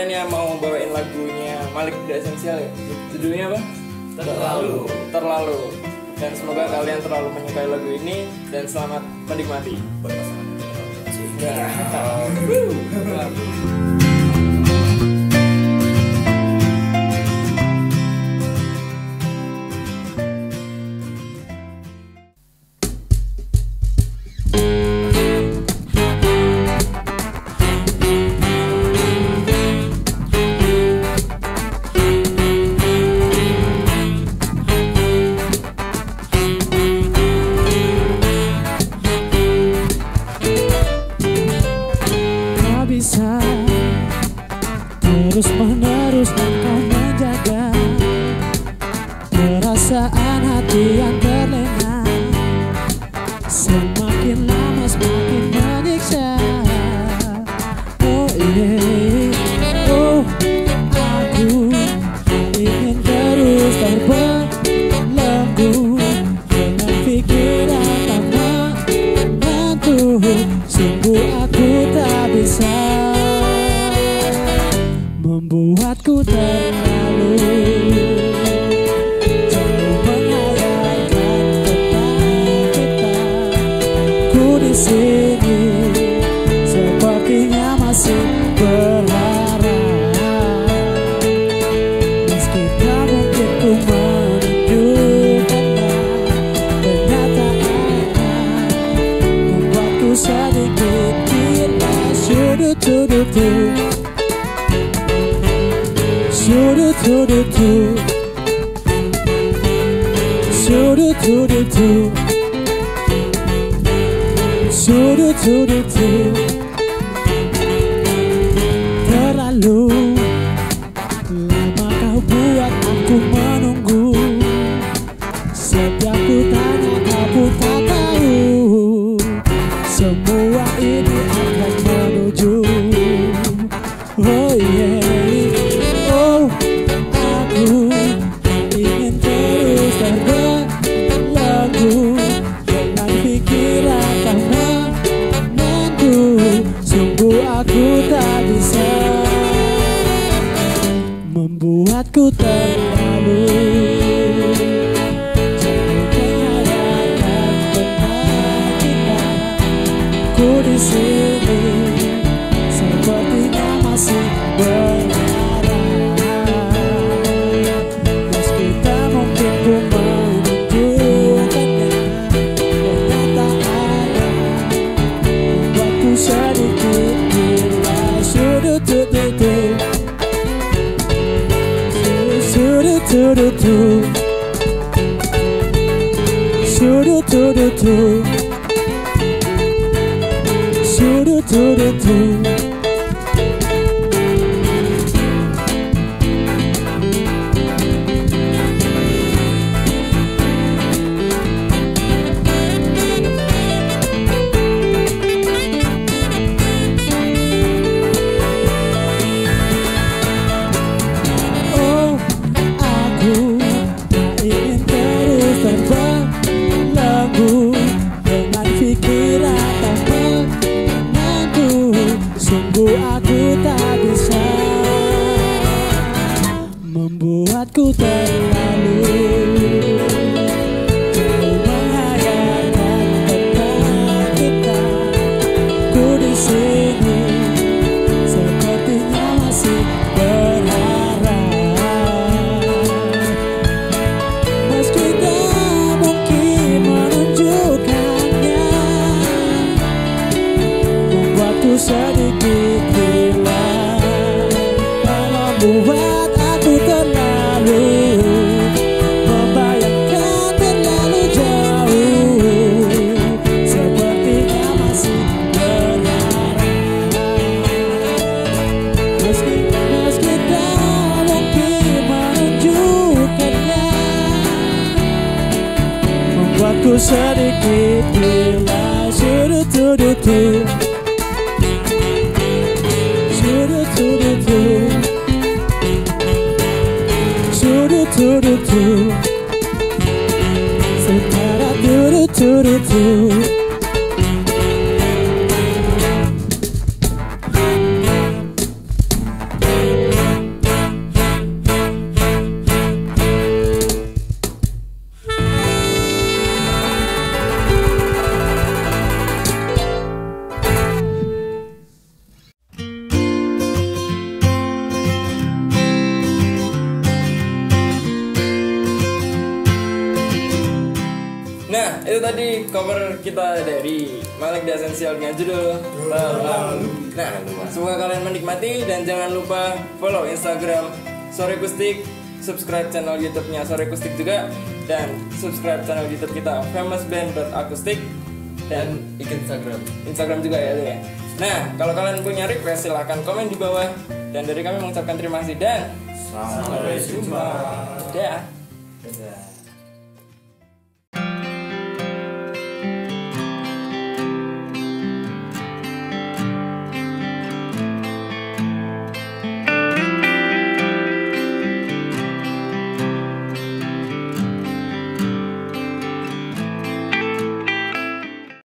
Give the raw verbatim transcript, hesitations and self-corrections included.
ini mau bawain lagunya Malik The Essential ya. Judulnya apa? Terlalu. Terlalu. Dan semoga kalian terlalu menyukai lagu ini dan selamat menikmati. Sudah. Terus menerus engkau menjaga perasaan hati yang terlena, semakin lama semakin menyiksa. Oh yeah, oh aku ingin terus terbelenggu dengan pikiran tak menentu. Sungguh aku tak bisa membuatku terlalu jauh menghayalkan tentang kita. Ku di sini sepertinya masih berharap, meski tak mungkin ku menunjukkannya. Kenyataannya membuatku sedikit gila. Sudut-sudutku, Sudut-sudutku, Sudut-sudutku, Sudut-sudutku. Terlalu lama kau buat aku menunggu. Setiap ku tanya kau pun tak tahu. Semua ini akan menuju. Oh yeah. Aku tak bisa membuatku terlalu jauh menghayalkan tentang kita. Ku di sini sepertinya masih berharap, meski tak mungkin ku menunjukkannya. Kenyataannya membuatku sedikit Sudut-sudutku, Sudut-sudutku, Sudut-sudutku, Sudut-sudutku. Sungguh aku tak bisa membuatku terlalu jauh menghayalkan tentang kita. Ku di sini sepertinya masih berharap, meski tak mungkin menunjukkannya. Membuatku sedikit gila, membuat aku terlalu membayangkan terlalu jauh. Sepertinya masih berharap, meski meski tak mungkin menunjukkannya. Membuatku sedikit gila. Sudut-sudutku, Sudut-sudutku, Sudut-sudutku, secara turut-turutku. Nah, itu tadi cover kita dari Malik The Essential dengan judul Terlalu. Nah, semoga kalian menikmati dan jangan lupa follow Instagram Sore Kustik, subscribe channel YouTube-nya Sore Kustik juga, dan subscribe channel YouTube kita famous band akustik, dan Instagram. Instagram juga ya, ya. Nah, kalau kalian punya request silahkan komen di bawah, dan dari kami mengucapkan terima kasih dan Sampai jumpa. dah. Dadah.